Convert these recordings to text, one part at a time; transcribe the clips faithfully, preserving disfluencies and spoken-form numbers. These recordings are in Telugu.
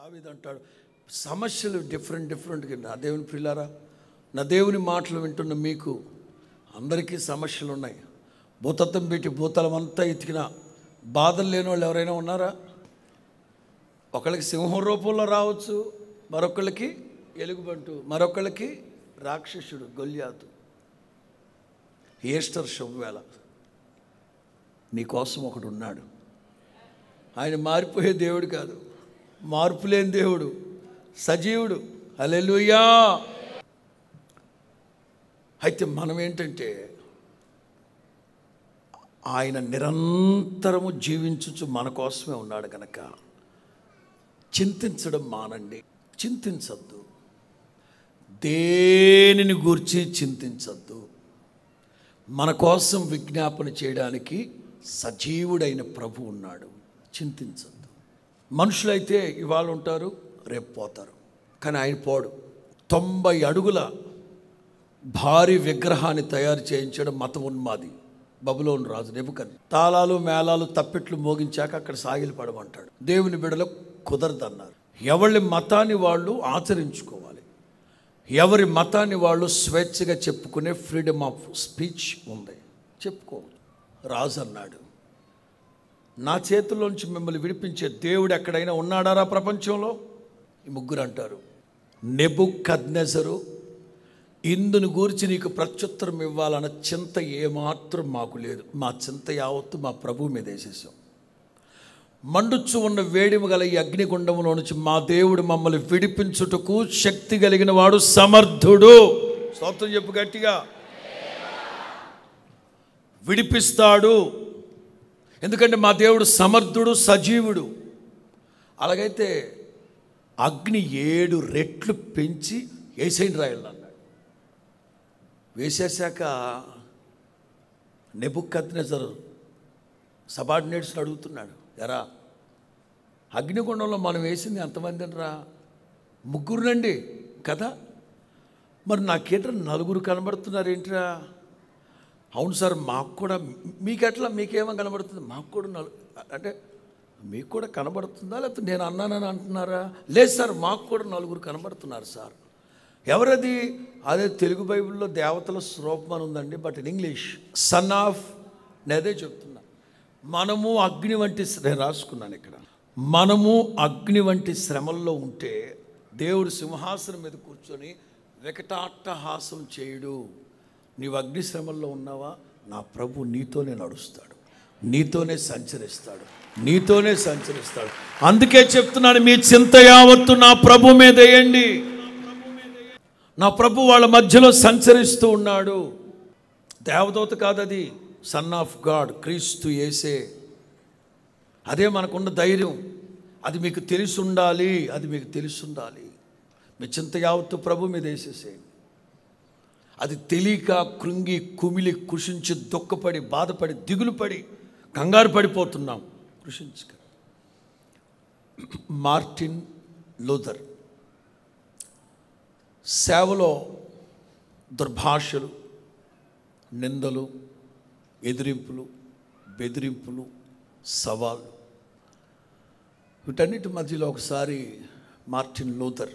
దావీదు అంటాడు, సమస్యలు డిఫరెంట్ డిఫరెంట్గా. నా దేవుని ప్రియులారా, నా దేవుని మాటలు వింటున్న మీకు అందరికీ సమస్యలు ఉన్నాయి. భూతత్వం పెట్టి భూతలం అంతా ఎతికిన బాధలు లేని వాళ్ళు ఎవరైనా ఉన్నారా? ఒకళ్ళకి సింహం రూపంలో రావచ్చు, మరొకళ్ళకి ఎలుగుబంటు, మరొకళ్ళకి రాక్షసుడు గొల్యాతు. ఈస్టర్ శుభవేళ నీకోసం ఒకడు ఉన్నాడు. ఆయన మారిపోయే దేవుడు కాదు, మార్పు లేని దేవుడు, సజీవుడు. హల్లెలూయా. అయితే మనం ఏంటంటే ఆయన నిరంతరము జీవించుచు మన కోసమే ఉన్నాడు కనుక చింతించడం మానండి. చింతించద్దు, దేనిని గూర్చి చింతించద్దు. మన కోసం విజ్ఞాపన చేయడానికి సజీవుడైన ప్రభు ఉన్నాడు. చింతించద్దు. మనుషులైతే ఇవాళ ఉంటారు, రేపు పోతారు, కానీ ఆయన పోడు. తొంభై అడుగుల భారీ విగ్రహాన్ని తయారు చేయించడం మత ఉన్మాది బబులోను రాజు నెబుకద్నెజరు. తాళాలు మేళాలు తప్పెట్లు మోగించాక అక్కడ సాగిలి పడమంటాడు. దేవుని బిడ్డలో కుదరదన్నారు. ఎవరి మతాన్ని వాళ్ళు ఆచరించుకోవాలి. ఎవరి మతాన్ని వాళ్ళు స్వేచ్ఛగా చెప్పుకునే ఫ్రీడమ్ ఆఫ్ స్పీచ్ ఉంది, చెప్పుకోవచ్చు. రాజు అన్నాడు, నా చేతుల్లోంచి మిమ్మల్ని విడిపించే దేవుడు ఎక్కడైనా ఉన్నాడారా ప్రపంచంలో? ఈ ముగ్గురు అంటారు, నెబుకద్నెజరు, ఇందును గూర్చి నీకు ప్రత్యుత్తరం ఇవ్వాలన్న చింత ఏమాత్రం మాకు లేదు. మా చింత యావత్తు మా ప్రభువు మీద వేసేసాం. మండుచు ఉన్న వేడిము గల ఈ అగ్నిగుండములో నుంచి మా దేవుడు మమ్మల్ని విడిపించుటకు శక్తి కలిగిన వాడు, సమర్థుడు. స్తోత్రం చెప్పు గట్టిగా. విడిపిస్తాడు, ఎందుకంటే మా దేవుడు సమర్థుడు, సజీవుడు. అలాగైతే అగ్ని ఏడు రెట్లు పెంచి వేసేయండి రాయలు అన్నాడు. వేసేసాక నెబుకద్నెజరు సబార్డినేట్స్ని అడుగుతున్నాడు, ఎరా అగ్నిగుండంలో మనం వేసింది ఎంతమందిని రా? ముగ్గురునండి కదా. మరి నాకేంట్రా నలుగురు కనబడుతున్నారు ఏంట్రా? అవును సార్, మాకు కూడా. మీకెట్లా, మీకేమో కనబడుతుంది? మాకు కూడా నలు అంటే మీకు కూడా కనబడుతుందా, లేకపోతే నేను అన్నానని అంటున్నారా? లేదు సార్, మాకు కూడా నలుగురు కనబడుతున్నారు సార్. ఎవరది? అదే తెలుగు బైబిల్లో దేవతల స్వరూపం అని ఉందండి, but in English son of. నేదే చెప్తున్నా. మనము అగ్ని వంటి, నేను రాసుకున్నాను ఇక్కడ, మనము అగ్ని వంటి శ్రమల్లో ఉంటే దేవుడు సింహాసనం మీద కూర్చొని వికటాట్టహాసం చేయుడు. నీవు అగ్ని శ్రమల్లో ఉన్నావా? నా ప్రభు నీతోనే నడుస్తాడు, నీతోనే సంచరిస్తాడు, నీతోనే సంచరిస్తాడు. అందుకే చెప్తున్నాను, మీ చింత యావత్తు నా ప్రభు మీద వేయండి. నా ప్రభు వాళ్ళ మధ్యలో సంచరిస్తూ ఉన్నాడు. దేవదూత కాదు అది, సన్ ఆఫ్ గాడ్, క్రీస్తు యేసే. అదే మనకున్న ధైర్యం. అది మీకు తెలిసి ఉండాలి, అది మీకు తెలిసి ఉండాలి. మీ చింత యావత్తు ప్రభు మీద వేసేసేయండి. అది తెలియక కృంగి కుమిలి కృషించి దుఃఖపడి బాధపడి దిగులు పడి కంగారు పడిపోతున్నాం. కృషించక. మార్టిన్ లూథర్ సేవలో దుర్భాషలు, నిందలు, ఎదిరింపులు, బెదిరింపులు, సవాళ్ళు, వీటన్నిటి మధ్యలో ఒకసారి మార్టిన్ లూథర్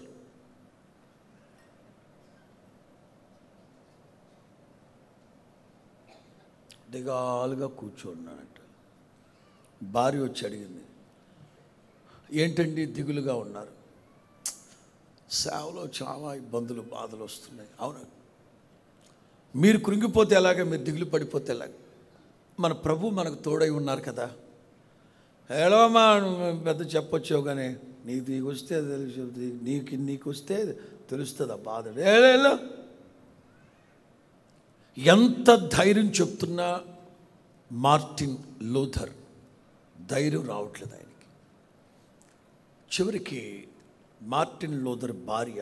దిగాలుగా కూర్చోన్నాడంట. భార్య వచ్చి అడిగింది, ఏంటండి దిగులుగా ఉన్నారు? సేవలో చాలా ఇబ్బందులు, బాధలు వస్తున్నాయి. అవును, మీరు కృంగిపోతే ఎలాగ, మీరు దిగులు పడిపోతే ఎలాగ? మన ప్రభు మనకు తోడై ఉన్నారు కదా. ఏడవమా, పెద్ద చెప్పొచ్చావు, కానీ నీకు నీకు వస్తే తెలుస్తుంది, నీకు నీకు వస్తే తెలుస్తుంది ఆ బాధ. ఏలో ఎంత ధైర్యం చెప్తున్నా మార్టిన్ లూథర్ ధైర్యం రావట్లేదు ఆయనకి. చివరికి మార్టిన్ లూథర్ భార్య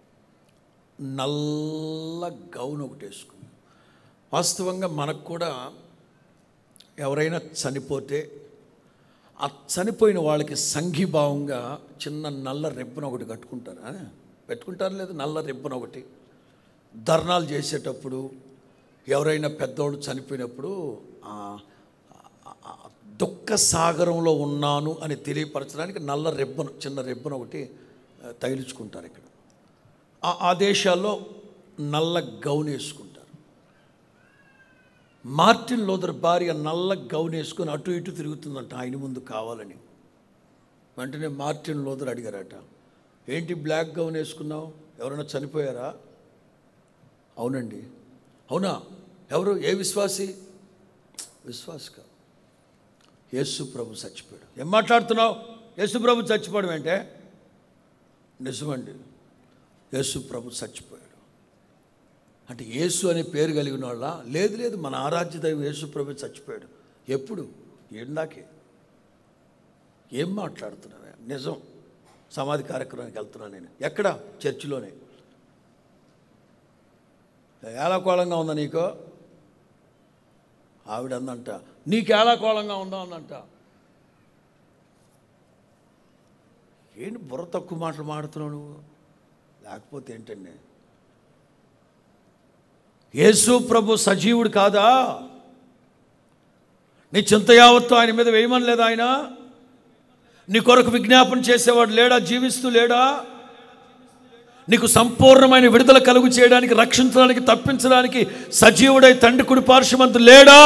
నల్ల గౌన్ ఒకటి వేసుకుంది. వాస్తవంగా మనకు కూడా ఎవరైనా చనిపోతే ఆ చనిపోయిన వాళ్ళకి సంఘీభావంగా చిన్న నల్ల రిబ్బన్ ఒకటి కట్టుకుంటారు, పెట్టుకుంటారు లేదు, నల్ల రిబ్బన్ ఒకటి. ధర్నాలు చేసేటప్పుడు ఎవరైనా పెద్దవాళ్ళు చనిపోయినప్పుడు దుఃఖ సాగరంలో ఉన్నాను అని తెలియపరచడానికి నల్ల రిబ్బన్, చిన్న రిబ్బన్ ఒకటి తగిలించుకుంటారు. ఇక్కడ ఆ దేశాల్లో నల్ల గౌన్ వేసుకుంటారు. మార్టిన్ లూథర్ భార్య నల్ల గౌన్ వేసుకొని అటు ఇటు తిరుగుతుందంట ఆయన ముందు కావాలని. వెంటనే మార్టిన్ లూథర్ అడిగారట, ఏంటి బ్లాక్ గౌన్ వేసుకున్నావు, ఎవరైనా చనిపోయారా? అవునండి. అవునా, ఎవరు, ఏ విశ్వాసి? విశ్వాసి కాదు, యేసు ప్రభు చచ్చిపోయాడు. ఏం మాట్లాడుతున్నావు? యేసు ప్రభు చచ్చిపోవడం అంటే? నిజమండి, యేసు ప్రభు చచ్చిపోయాడు. అంటే యేసు అనే పేరు కలిగిన వాళ్ళ? లేదు లేదు, మన ఆరాధ్య దైవం యేసు ప్రభు చచ్చిపోయాడు. ఎప్పుడు? ఏందాకే. ఏం మాట్లాడుతున్నావే? నిజం, సమాధి కార్యక్రమానికి వెళ్తున్నాను నేను. ఎక్కడ? చర్చిలోనే. ఏలాకోళంగా ఉందా నీకు? ఆవిడ అందంట, నీకు ఏలాకోళంగా ఉందా అందంట. ఏంటి బుర్ర తక్కువ మాటలు మాడుతున్నావు నువ్వు? లేకపోతే ఏంటండి, యేసు ప్రభు సజీవుడు కాదా? నీ చింత యావత్తు ఆయన మీద వేయమని లేదా? ఆయన నీ కొరకు విజ్ఞాపన చేసేవాడు లేడా? జీవిస్తూ లేడా? నీకు సంపూర్ణమైన విడుదల కలుగు చేయడానికి, రక్షించడానికి, తప్పించడానికి సజీవుడై తండ్రి కుడి పార్శ్వమందు లేడా?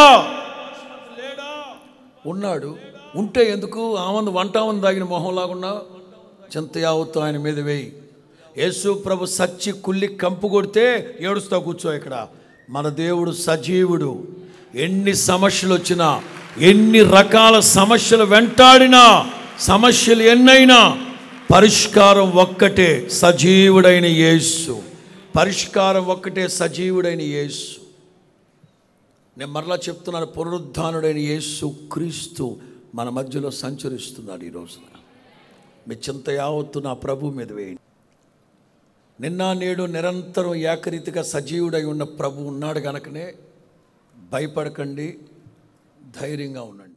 ఉన్నాడు. ఉంటే ఎందుకు ఆమందు వంటామని దాగిన మొహంలాగున్నా? చింత యావత్తు ఆయన మీద వేయి. యేసు ప్రభు సచ్చి కుళ్ళి కంపు కొడితే ఏడుస్తావు, కూర్చో ఇక్కడ. మన దేవుడు సజీవుడు. ఎన్ని సమస్యలు వచ్చినా, ఎన్ని రకాల సమస్యలు వెంటాడినా, సమస్యలు ఎన్నైనా పరిష్కారం ఒక్కటే, సజీవుడైన యేసు. పరిష్కారం ఒక్కటే, సజీవుడైన యేసు. నేను మరలా చెప్తున్నాను, పునరుద్ధానుడైన యేసు క్రీస్తు మన మధ్యలో సంచరిస్తున్నాడు ఈ రోజున. మీ చింత యావత్తు నా ప్రభు మీద వేయండి. నిన్న నేడు నిరంతరం ఏకరీతిగా సజీవుడై ఉన్న ప్రభు ఉన్నాడు కనుకనే భయపడకండి, ధైర్యంగా ఉండండి.